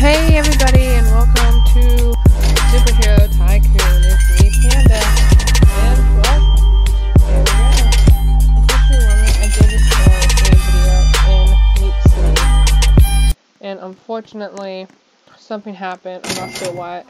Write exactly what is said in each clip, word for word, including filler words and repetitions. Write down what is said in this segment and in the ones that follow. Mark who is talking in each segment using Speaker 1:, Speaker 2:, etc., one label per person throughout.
Speaker 1: Hey everybody, and welcome to Superhero Tycoon. It's me, Panda, and well, here we go. Officially learning I did record a video in Meat City, and unfortunately, something happened. I'm not sure what.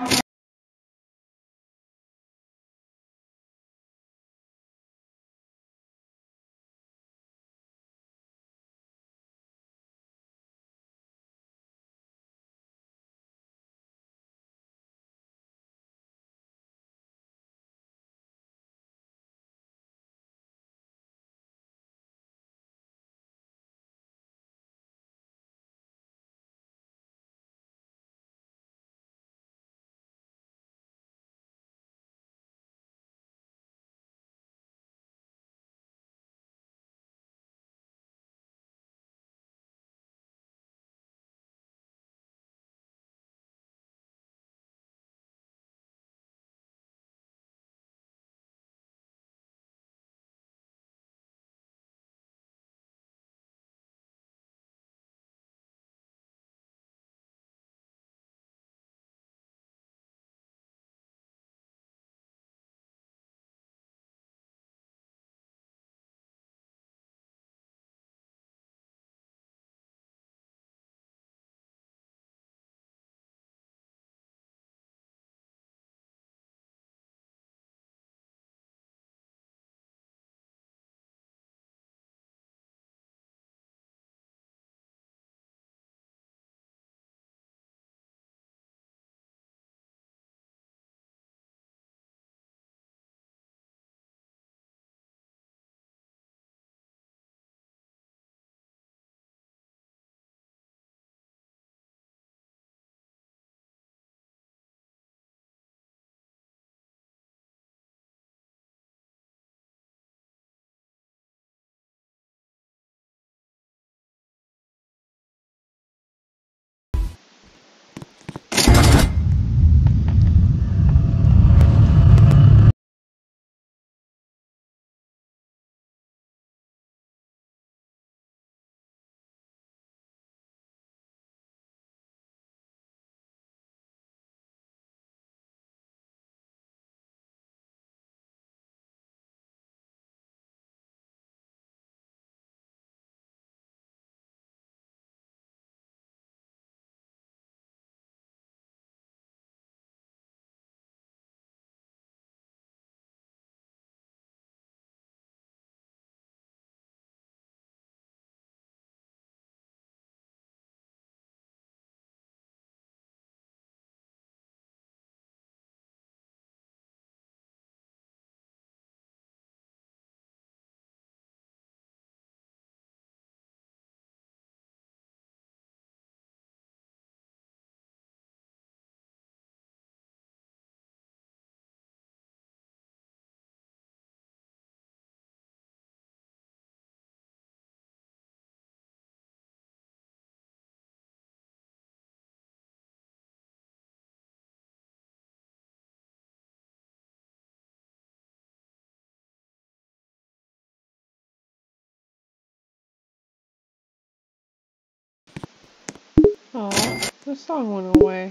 Speaker 1: Oh, the song went away.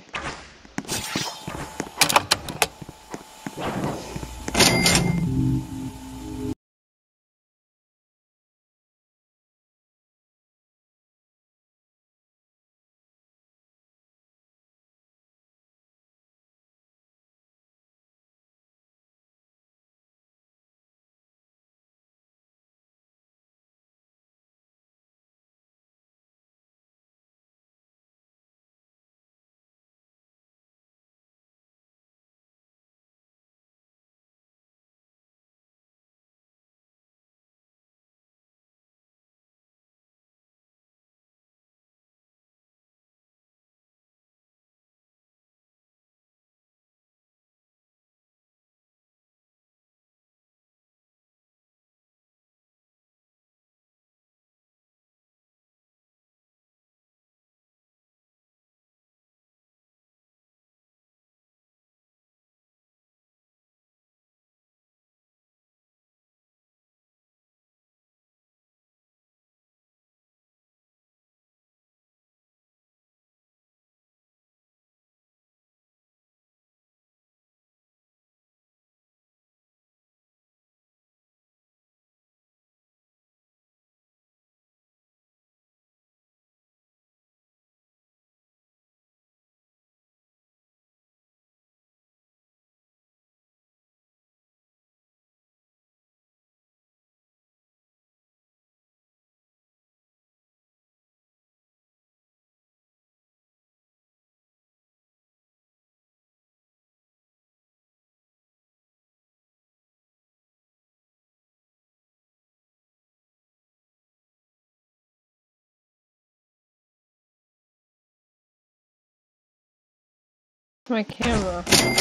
Speaker 1: My camera.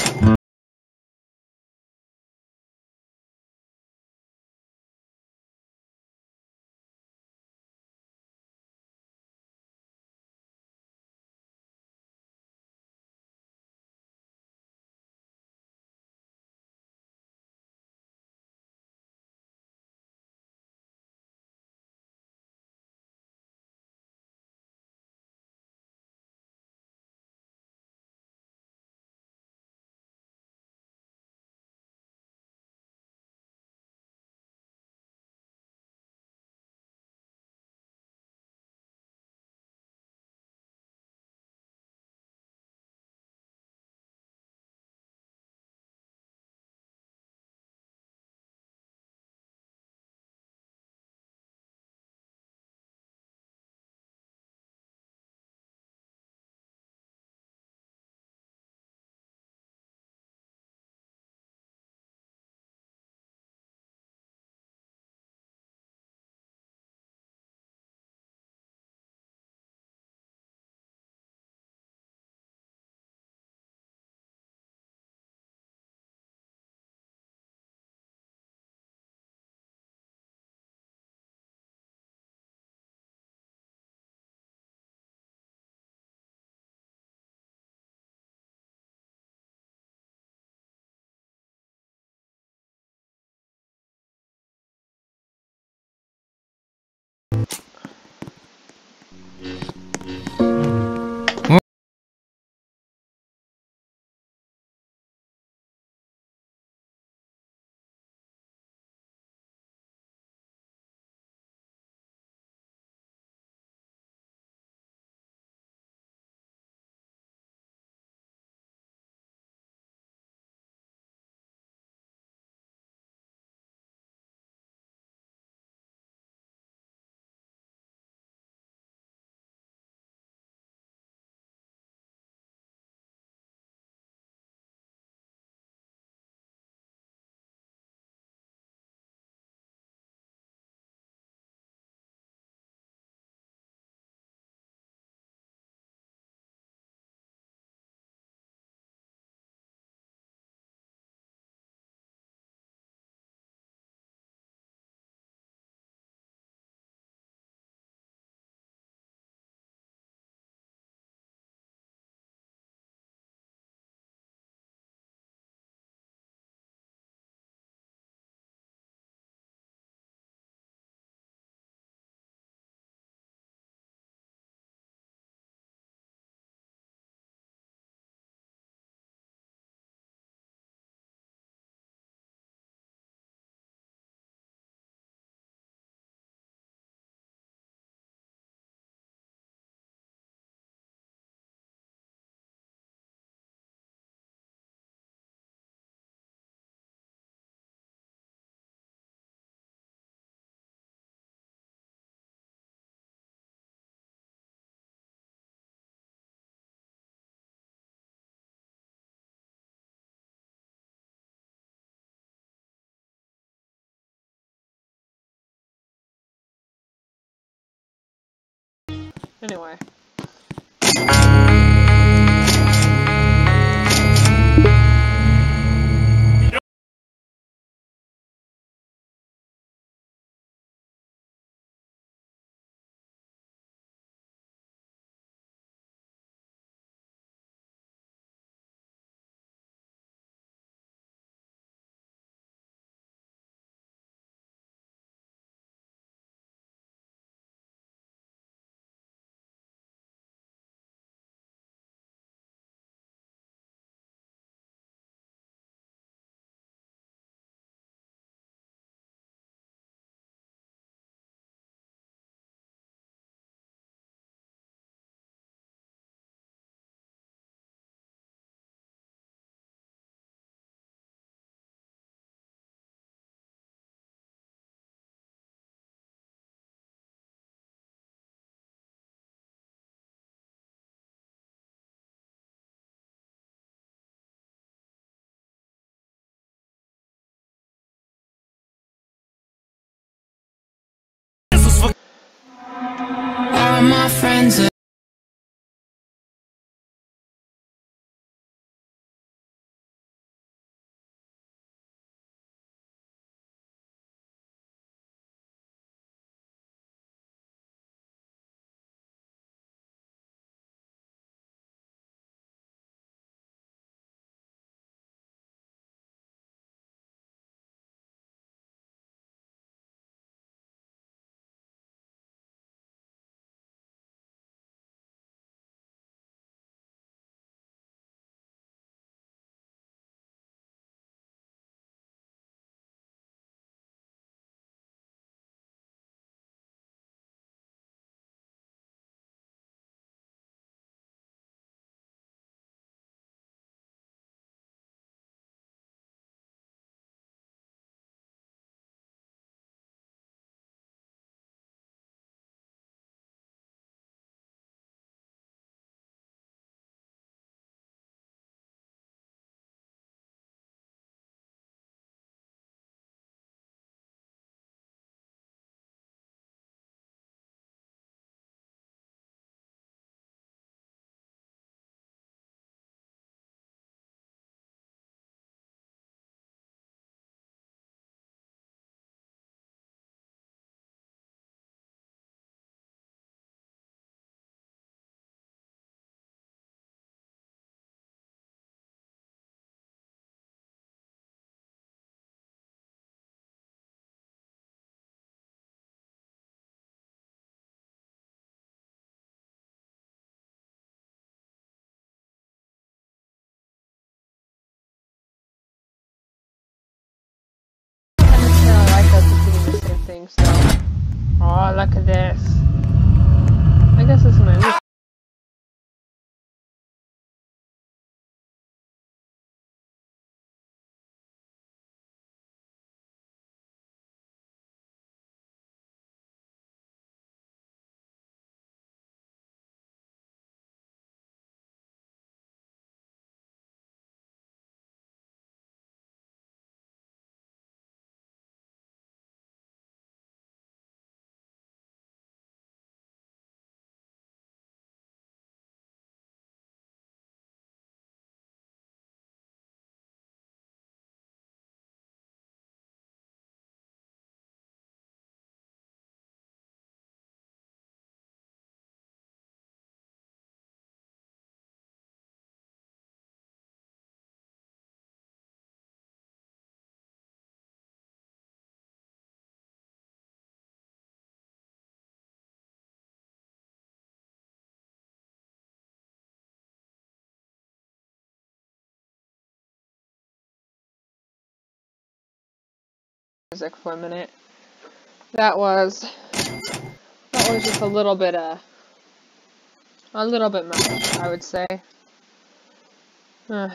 Speaker 1: Anyway.
Speaker 2: All my friends are
Speaker 1: Oh, look at this. I guess this is my roof. Music for a minute. That was that was just a little bit uh a little bit much, I would say. Uh,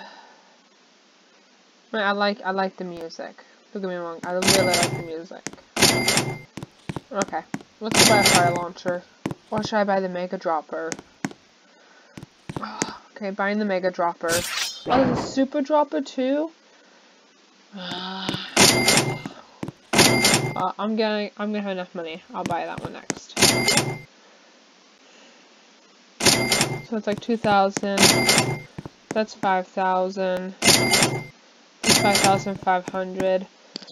Speaker 1: I like I like the music. Don't get me wrong, I really like the music. Okay, let's go buy a fire launcher. Or should I buy the Mega Dropper? Okay, buying the Mega Dropper. Oh, there's a Super Dropper too? Uh, I'm gonna, I'm gonna have enough money. I'll buy that one next. So it's like two thousand. That's five thousand. That's five thousand five hundred.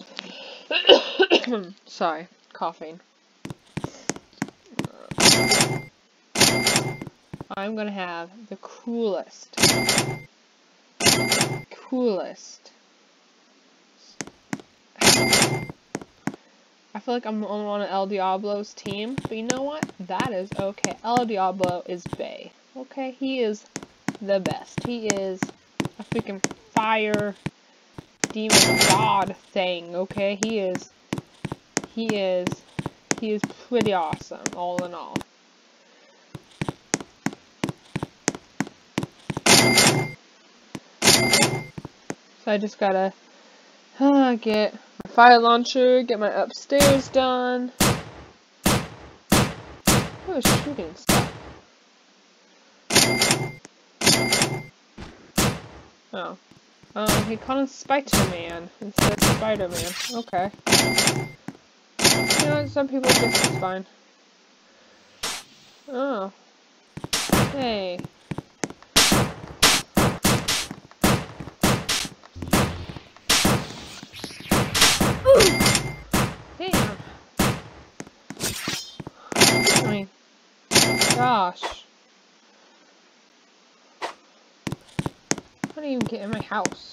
Speaker 1: Sorry, coughing. I'm gonna have the coolest, coolest. I feel like I'm on El Diablo's team, but you know what? That is okay. El Diablo is bae. Okay, he is the best. He is a freaking fire demon god thing. Okay, he is. He is. He is pretty awesome, all in all. So I just gotta uh, get my fire launcher, get my upstairs done. Who is shooting stuff? Oh. Um, he called him Spider-Man instead of Spider-Man. Okay. You know, some people think it's fine. Oh. Hey. Damn. I mean, gosh. How do you even get in my house?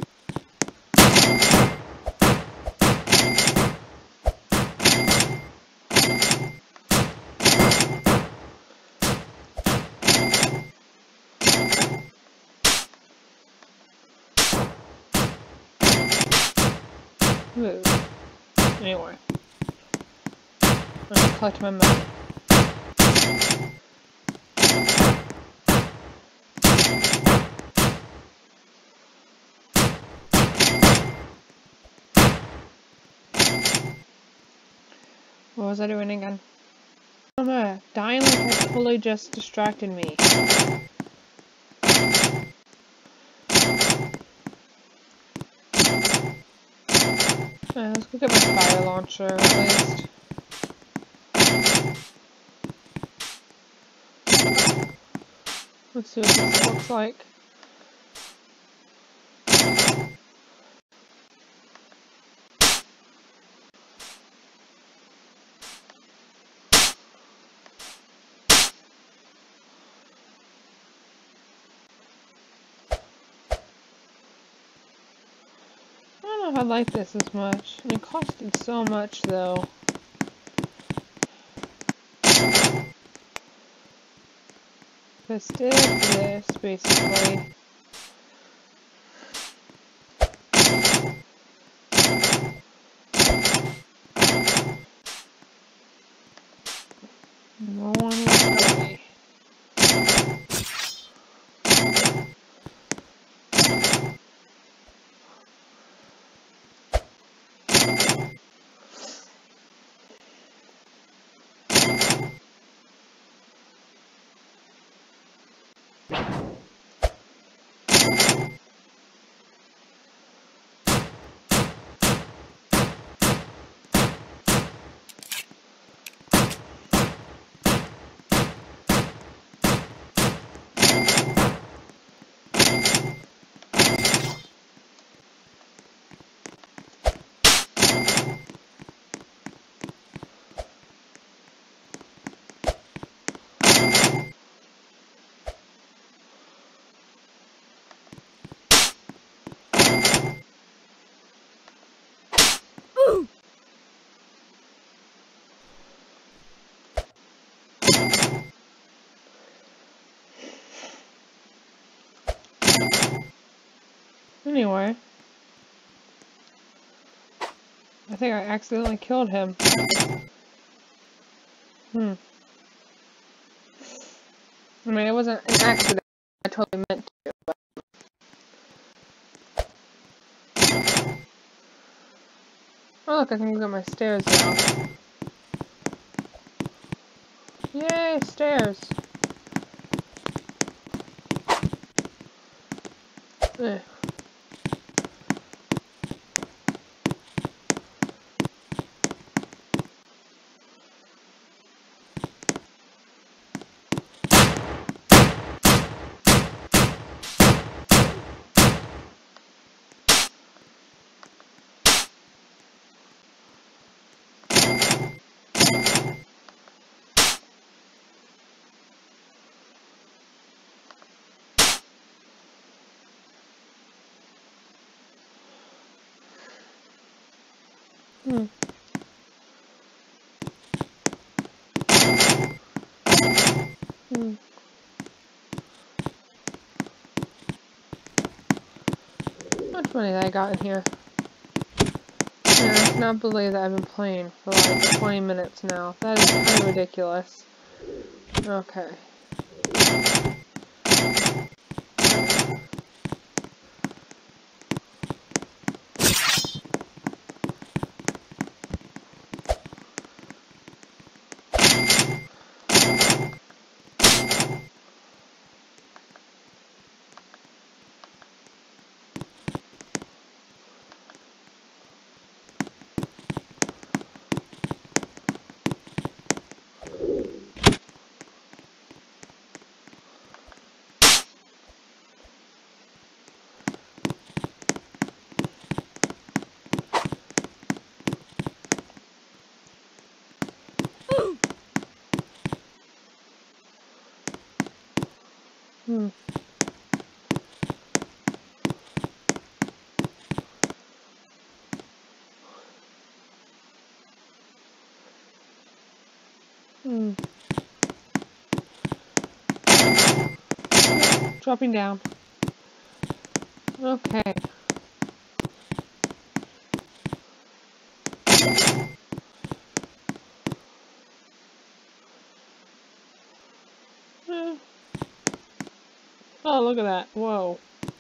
Speaker 1: Move. Anyway. I'm gonna collect my money. What was I doing again? Oh no, dying like that totally just distracted me. Alright, let's go get my fire launcher at least. Let's see what this looks like. I don't know if I like this as much. And it costed so much though. This did this basically. Anyway, I think I accidentally killed him. Hmm. I mean, it wasn't an accident. I totally meant to, but... Oh look, I can go up my stairs now. Yay, stairs! Ugh. Hmm. Hmm. How much money that I got in here? Yeah, I cannot believe that I've been playing for like twenty minutes now. That is kind of ridiculous. Okay. Hmm. Hmm. Dropping down. Okay. Eh. Oh, look at that. Whoa.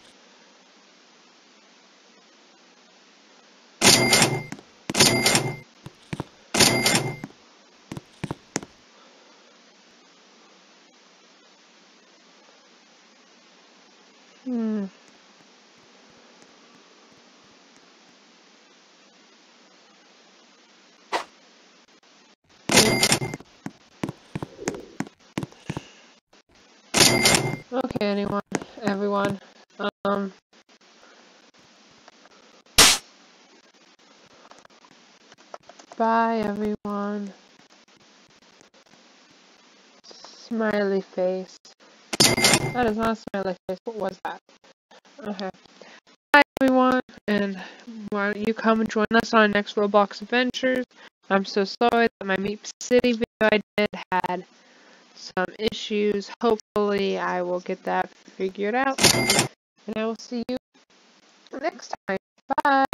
Speaker 1: Hmm. Okay, anyone, everyone. Um. Bye, everyone. Smiley face. That is not a smiley face. What was that? Okay. Bye, everyone, and why don't you come and join us on our next Roblox adventures? I'm so sorry that my Meep City video I did had some issues. Hopefully, I will get that figured out, and I will see you next time. Bye.